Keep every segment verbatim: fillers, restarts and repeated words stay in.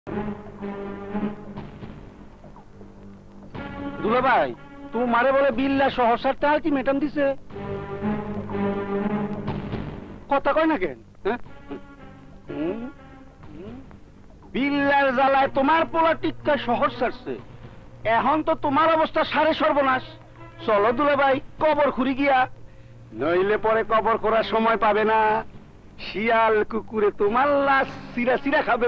দুলা ভাই তোমারে বলে বিল্লা সহসারটা আলটিমেটাম দিছে, কথা কয় না কেন? বিল্লার জ্বালায় তোমার পোলা টিক্কা শহর ছাড়ছে, এখন তো তোমার অবস্থা সাড়ে সর্বনাশ। চলো দুলা ভাই কবর খুঁড়ি গিয়া, নইলে পরে কবর করার সময় পাবে না, শিয়াল কুকুরে তোমার লাশ চিরা চিরা খাবে।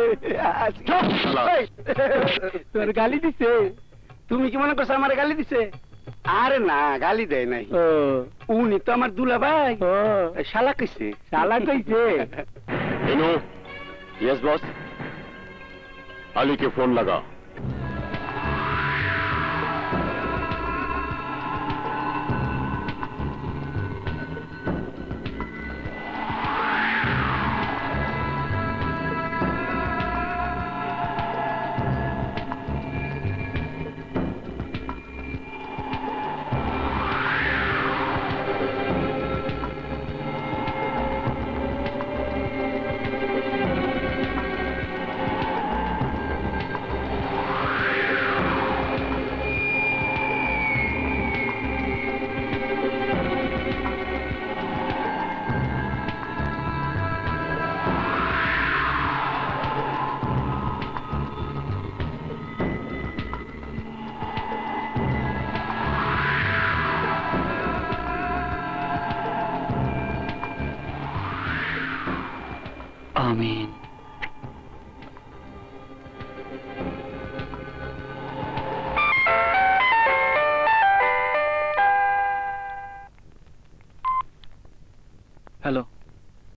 তোর গালি দিছে? তুমি কি মনে করছো আমার গালি দিছে? আরে না, গালি দেয় নাই, উনি তো আমার দুলা ভাই, শালা কইছে। শালা কইছে? यस बॉस, अली के फोन लगा। आमीन।